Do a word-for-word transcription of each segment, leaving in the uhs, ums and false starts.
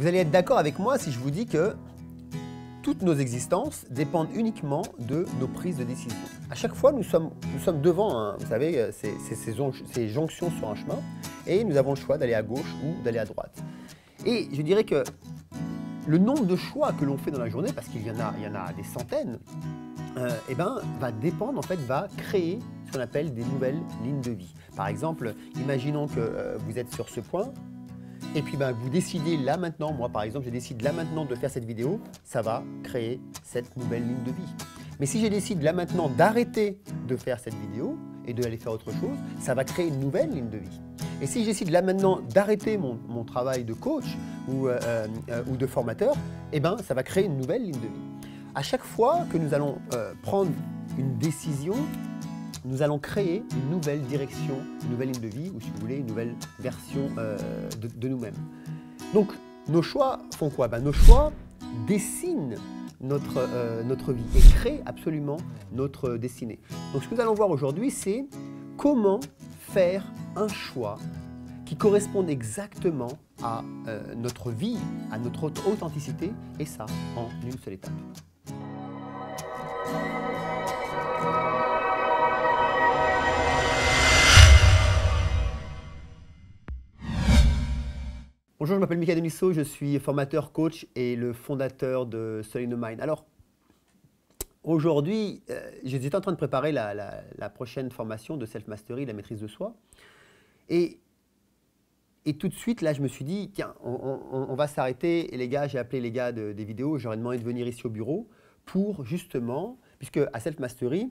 Vous allez être d'accord avec moi si je vous dis que toutes nos existences dépendent uniquement de nos prises de décision. À chaque fois, nous sommes, nous sommes devant, hein, vous savez, ces, ces, ces, ces jonctions sur un chemin, et nous avons le choix d'aller à gauche ou d'aller à droite. Et je dirais que le nombre de choix que l'on fait dans la journée, parce qu'il y en a, il y en a des centaines, euh, eh ben, va dépendre, en fait, va créer ce qu'on appelle des nouvelles lignes de vie. Par exemple, imaginons que euh, vous êtes sur ce point, et puis ben, vous décidez là maintenant, moi par exemple, je décide là maintenant de faire cette vidéo, ça va créer cette nouvelle ligne de vie. Mais si je décide là maintenant d'arrêter de faire cette vidéo et d'aller faire autre chose, ça va créer une nouvelle ligne de vie. Et si je décide là maintenant d'arrêter mon, mon travail de coach ou, euh, euh, ou de formateur, eh ben, ça va créer une nouvelle ligne de vie. À chaque fois que nous allons euh, prendre une décision, nous allons créer une nouvelle direction, une nouvelle ligne de vie, ou si vous voulez, une nouvelle version euh, de, de nous-mêmes. Donc, nos choix font quoi? Ben, nos choix dessinent notre, euh, notre vie et créent absolument notre destinée. Donc, ce que nous allons voir aujourd'hui, c'est comment faire un choix qui corresponde exactement à euh, notre vie, à notre authenticité, et ça en une seule étape. Bonjour, je m'appelle Mickaël Demisso, je suis formateur coach et le fondateur de Soul in the Mind. Alors, aujourd'hui, euh, j'étais en train de préparer la, la, la prochaine formation de Self-Mastery, la maîtrise de soi. Et, et tout de suite, là, je me suis dit, tiens, on, on, on va s'arrêter. Et les gars, j'ai appelé les gars de, des vidéos, j'aurais demandé de venir ici au bureau pour justement, puisque à Self-Mastery,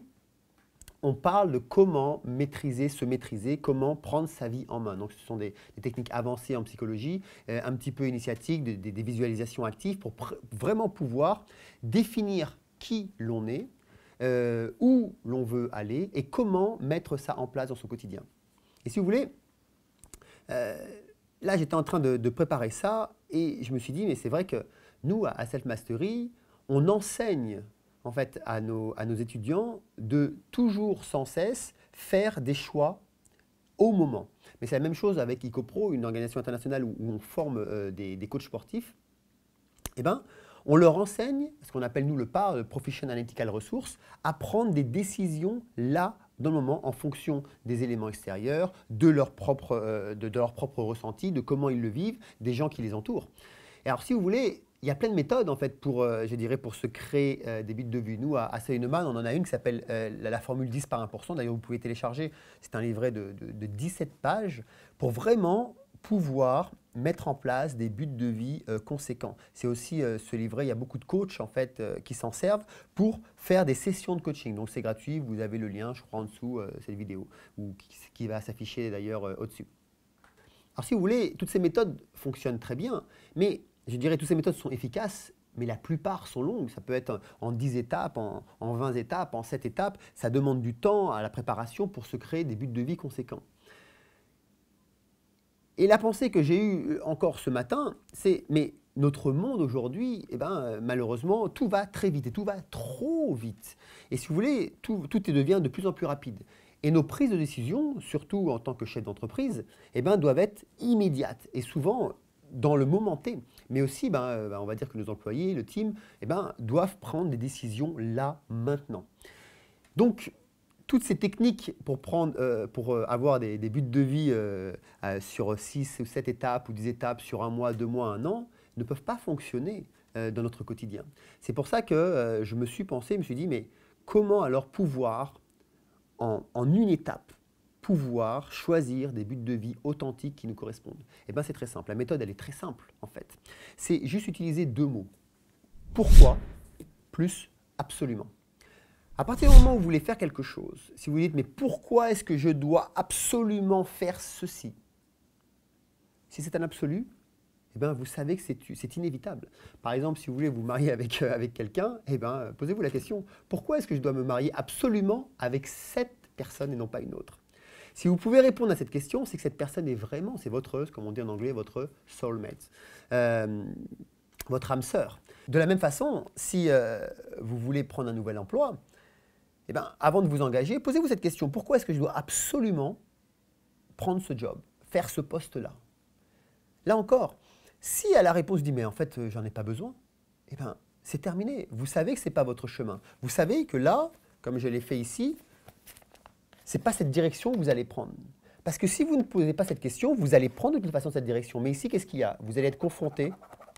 on parle de comment maîtriser, se maîtriser, comment prendre sa vie en main. Donc, ce sont des, des techniques avancées en psychologie, euh, un petit peu initiatiques, des, des, des visualisations actives pour vraiment pouvoir définir qui l'on est, euh, où l'on veut aller et comment mettre ça en place dans son quotidien. Et si vous voulez, euh, là, j'étais en train de, de préparer ça et je me suis dit, mais c'est vrai que nous, à, à Self-Mastery, on enseigne en fait, à nos, à nos étudiants de toujours sans cesse faire des choix au moment. Mais c'est la même chose avec IcoPro, une organisation internationale où, où on forme euh, des, des coachs sportifs. Eh ben, on leur enseigne, ce qu'on appelle nous le P A R, le Professional Analytical Resource, à prendre des décisions là, dans le moment, en fonction des éléments extérieurs, de leur propre, euh, de, de leur propre ressenti, de comment ils le vivent, des gens qui les entourent. Et alors, si vous voulez, il y a plein de méthodes en fait pour, euh, je dirais, pour se créer euh, des buts de vue. Nous, à, à Soul in the Mind, on en a une qui s'appelle euh, la, la formule dix par un pour cent. D'ailleurs, vous pouvez télécharger. C'est un livret de, de, de dix-sept pages pour vraiment pouvoir mettre en place des buts de vie euh, conséquents. C'est aussi euh, ce livret, il y a beaucoup de coachs en fait euh, qui s'en servent pour faire des sessions de coaching. Donc c'est gratuit, vous avez le lien, je crois, en dessous euh, cette vidéo, ou qui, qui va s'afficher d'ailleurs euh, au-dessus. Alors si vous voulez, toutes ces méthodes fonctionnent très bien, mais je dirais que toutes ces méthodes sont efficaces, mais la plupart sont longues. Ça peut être en dix étapes, en, en vingt étapes, en sept étapes. Ça demande du temps à la préparation pour se créer des buts de vie conséquents. Et la pensée que j'ai eue encore ce matin, c'est mais notre monde aujourd'hui, eh ben, malheureusement, tout va très vite et tout va trop vite. Et si vous voulez, tout, tout devient de plus en plus rapide. Et nos prises de décision, surtout en tant que chef d'entreprise, eh ben, doivent être immédiates. Et souvent, dans le moment T, mais aussi, ben, ben, on va dire que nos employés, le team, eh ben, doivent prendre des décisions là, maintenant. Donc, toutes ces techniques pour, prendre, euh, pour euh, avoir des, des buts de vie euh, euh, sur six ou sept étapes ou dix étapes sur un mois, deux mois, un an, ne peuvent pas fonctionner euh, dans notre quotidien. C'est pour ça que euh, je me suis pensé, je me suis dit, mais comment alors pouvoir, en, en une étape, pouvoir choisir des buts de vie authentiques qui nous correspondent? Eh bien, c'est très simple. La méthode, elle est très simple, en fait. C'est juste utiliser deux mots. Pourquoi plus absolument. À partir du moment où vous voulez faire quelque chose, si vous dites, mais pourquoi est-ce que je dois absolument faire ceci? Si c'est un absolu, eh bien, vous savez que c'est inévitable. Par exemple, si vous voulez vous marier avec, euh, avec quelqu'un, eh bien, posez-vous la question, pourquoi est-ce que je dois me marier absolument avec cette personne et non pas une autre? Si vous pouvez répondre à cette question, c'est que cette personne est vraiment, c'est votre, comme on dit en anglais, votre soulmate, euh, votre âme sœur. De la même façon, si euh, vous voulez prendre un nouvel emploi, eh bien, avant de vous engager, posez-vous cette question. Pourquoi est-ce que je dois absolument prendre ce job, faire ce poste-là? Là encore, Si à la réponse, je dis, mais en fait, euh, j'en ai pas besoin, eh ben, c'est terminé. Vous savez que ce n'est pas votre chemin. Vous savez que là, comme je l'ai fait ici, ce n'est pas cette direction que vous allez prendre. Parce que si vous ne posez pas cette question, vous allez prendre de toute façon cette direction. Mais ici, qu'est-ce qu'il y a? Vous allez être confronté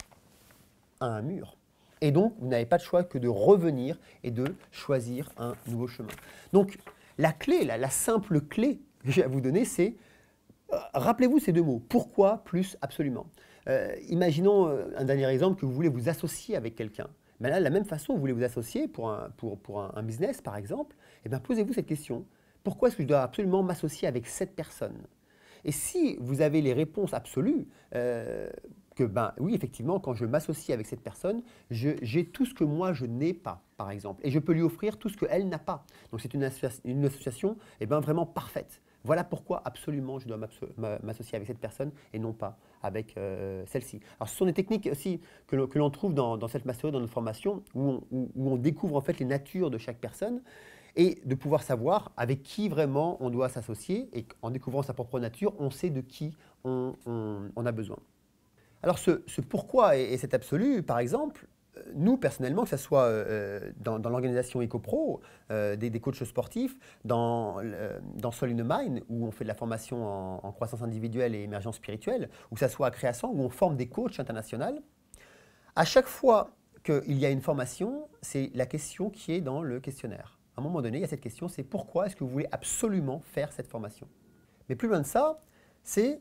à un mur. Et donc, vous n'avez pas de choix que de revenir et de choisir un nouveau chemin. Donc, la clé, la, la simple clé que j'ai à vous donner, c'est, euh, rappelez-vous ces deux mots, pourquoi plus absolument. Euh, imaginons euh, un dernier exemple que vous voulez vous associer avec quelqu'un. Ben là, de la même façon, vous voulez vous associer pour un, pour, pour un, un business, par exemple, et bien posez-vous cette question. Pourquoi est-ce que je dois absolument m'associer avec cette personne? Et si vous avez les réponses absolues, euh, que ben oui, effectivement, quand je m'associe avec cette personne, j'ai tout ce que moi je n'ai pas, par exemple, et je peux lui offrir tout ce qu'elle n'a pas. Donc c'est une, associa une association eh ben, vraiment parfaite. Voilà pourquoi absolument je dois m'associer avec cette personne et non pas avec euh, celle-ci. Alors ce sont des techniques aussi que l'on trouve dans, dans cette mastery, dans notre formation, où on, où, où on découvre en fait les natures de chaque personne, et de pouvoir savoir avec qui vraiment on doit s'associer. Et en découvrant sa propre nature, on sait de qui on, on, on a besoin. Alors ce, ce pourquoi et, et cet absolu, par exemple, nous personnellement, que ce soit euh, dans, dans l'organisation EcoPro, euh, des, des coachs sportifs, dans, euh, dans Soul in the Mind, où on fait de la formation en, en croissance individuelle et émergence spirituelle, ou que ce soit à Création, où on forme des coachs internationaux, à chaque fois qu'il y a une formation, c'est la question qui est dans le questionnaire. À un moment donné, il y a cette question, c'est pourquoi est-ce que vous voulez absolument faire cette formation? Mais plus loin de ça, c'est,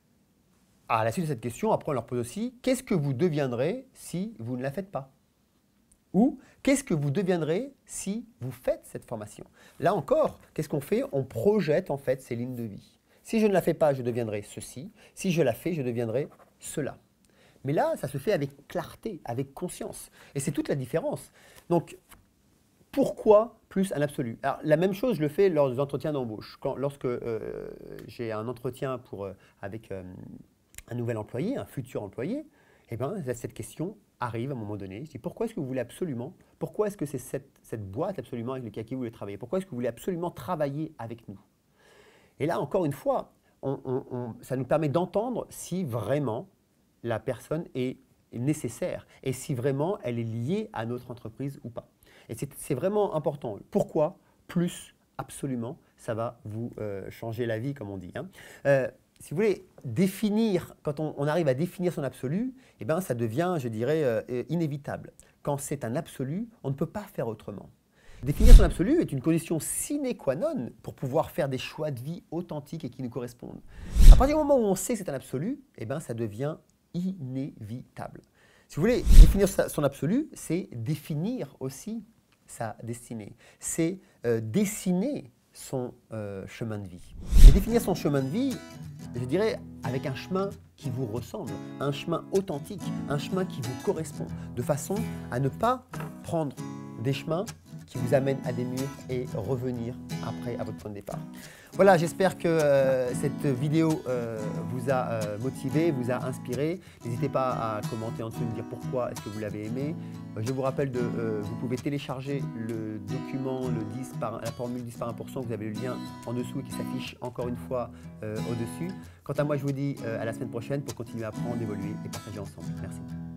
à la suite de cette question, après on leur pose aussi, qu'est-ce que vous deviendrez si vous ne la faites pas? Ou qu'est-ce que vous deviendrez si vous faites cette formation? Là encore, qu'est-ce qu'on fait? On projette en fait ces lignes de vie. Si je ne la fais pas, je deviendrai ceci. Si je la fais, je deviendrai cela. Mais là, ça se fait avec clarté, avec conscience. Et c'est toute la différence. Donc, pourquoi plus un absolu? Alors, la même chose, je le fais lors des entretiens d'embauche. Lorsque euh, j'ai un entretien pour, euh, avec euh, un nouvel employé, un futur employé, eh ben, cette question arrive à un moment donné. Je dis, pourquoi est-ce que vous voulez absolument, pourquoi est-ce que c'est cette, cette boîte absolument avec laquelle vous voulez travailler? Pourquoi est-ce que vous voulez absolument travailler avec nous? Et là, encore une fois, on, on, on, ça nous permet d'entendre si vraiment la personne est nécessaire et si vraiment elle est liée à notre entreprise ou pas. Et c'est vraiment important. Pourquoi plus absolument, ça va vous euh, changer la vie, comme on dit. Hein. Euh, si vous voulez définir, quand on, on arrive à définir son absolu, eh ben, ça devient, je dirais, euh, inévitable. Quand c'est un absolu, on ne peut pas faire autrement. Définir son absolu est une condition sine qua non pour pouvoir faire des choix de vie authentiques et qui nous correspondent. À partir du moment où on sait que c'est un absolu, eh ben, ça devient inévitable. Si vous voulez définir son absolu, c'est définir aussi sa destinée. C'est euh, dessiner son euh, chemin de vie. Et définir son chemin de vie, je dirais, avec un chemin qui vous ressemble, un chemin authentique, un chemin qui vous correspond, de façon à ne pas prendre des chemins qui vous amènent à des murs et revenir après à votre point de départ. Voilà, j'espère que euh, cette vidéo euh, vous a euh, motivé, vous a inspiré. N'hésitez pas à commenter en dessous, me dire pourquoi est-ce que vous l'avez aimé. Euh, je vous rappelle, de, euh, vous pouvez télécharger le document, le dix par, la formule dix par un pour cent, vous avez le lien en dessous qui s'affiche encore une fois euh, au-dessus. Quant à moi, je vous dis euh, à la semaine prochaine pour continuer à apprendre, évoluer et partager ensemble. Merci.